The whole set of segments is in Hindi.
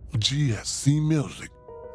GSC Music.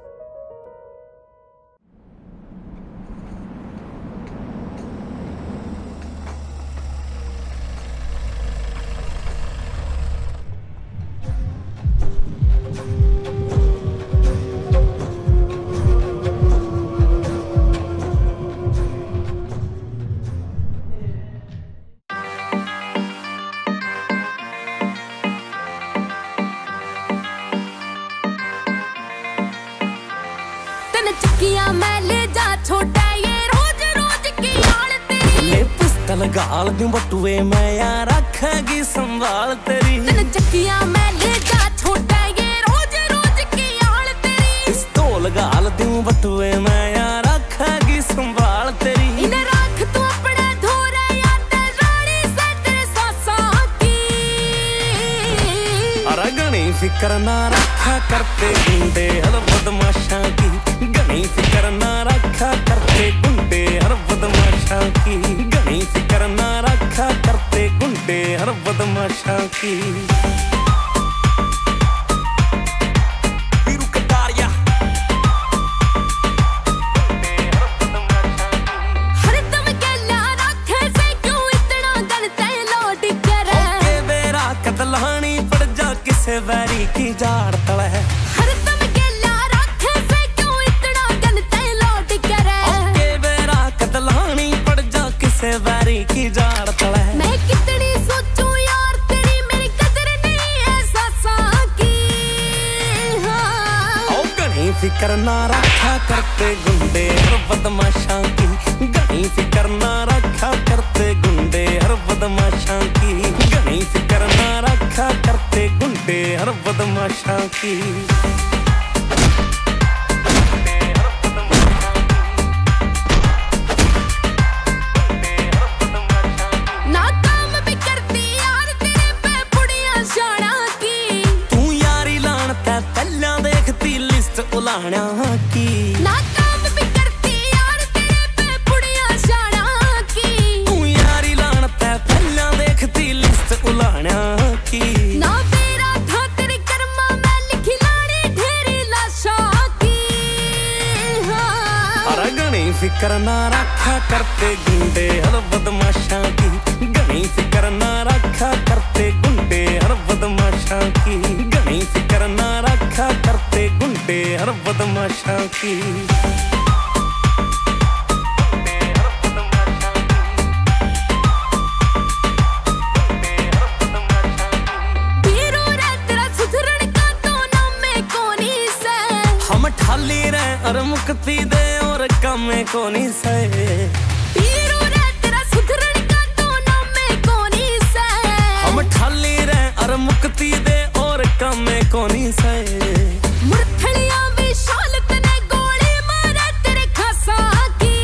चक्कियां मैं ले जा छोटा ये रोज रोज की आड़ तेरी ले पिस्तल गाल दूं बटुए मैं यार रखेगी संभाल तेरी तन चक्कियां मैं ले जा छोटा ये रोज रोज की आड़ तेरी पिस्तौल गाल दूं बटुए मैं यार रखेगी संभाल तेरी इन्हें रख तू अपने धोरे या ते रानी से तेरे सासा की अरे गणी फिक्र ना रखा करते गुंडे हर बदमाशा की गणी फिक्र ना रखा करते गुंडे हर बदमाशा की गणी फिक्र ना रखा करते गुंडे हर बदमाशा की लहानी पड़ जा किसे वैरी की जाड़ तले हर दम गेला रखे से क्यों इतना गन ते लौट करे ओके बेरा कतलानी पड़ जा किसे वैरी की जाड़ तले मैं कितनी सोचूं यार तेरी मेरी कदर नहीं है सासा की ओ गणी फिक्र ना रखा करते गुंडे हर बदमाशा की गणी फिक्र ना रखा करते गुंडे हर बदमाशा की गणी फिक्र ना रखा करते गुंडे हर बदमाशा की नाकाम भी करती यार तेरे पे बुढ़िया शाना की तू यारी लान ते पहला देखती लिस्ट उलाना की नाकाम भी करती यार तेरे पे बुढ़िया शाना की तू यारी लान ते पहला देखती लिस्ट उलाना की ना मेरा था तेरे कर्मा में लिखी लाड़ी ढेरी लाशा की अरे गणी फिक्र ना रखा करते गुंडे हर बदमाशा की गणी फिक्र ना रखा करते गुंडे हर बदमाशा की गणी फिक्र ना रखा करते गुंडे हर बदमाशा की ठाली रे और मुक्ति दे और कमे कोनी से पीरो रे तेरा सुधरण का तो नाम में कोनी से हम ठाली रे और मुक्ति दे और कमे कोनी से मुरथड़िया में शालत ने गोली मारे तेरे खासा की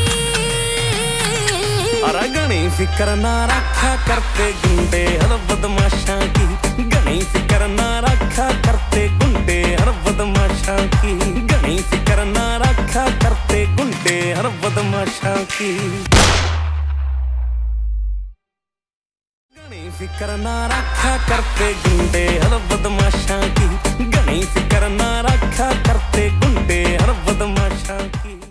अरे गणी फिक्र ना रखा करते गुंडे हर बदमाशा की गणी फिक्र ना रखा करते गुंडे हर बदमाशा की गणी फिक्र ना रखा करते गुंडे हर बदमाशा की गणी फिक्र ना रखा करते गुंडे हर बदमाशा की गणी फिक्र ना रखा करते गुंडे हर बदमाशा की।